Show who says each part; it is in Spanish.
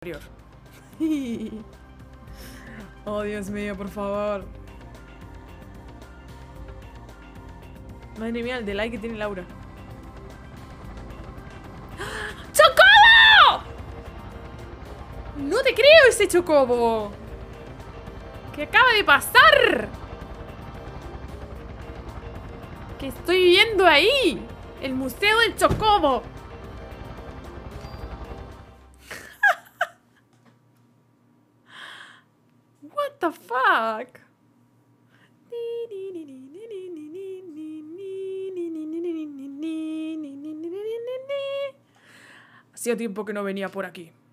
Speaker 1: Oh, Dios mío, por favor. Madre mía, el de like que tiene Laura. ¡Chocobo! No te creo ese chocobo. ¿Qué acaba de pasar? ¿Qué estoy viendo ahí? El museo del chocobo. What the fuck? Hacía tiempo que no venía por aquí.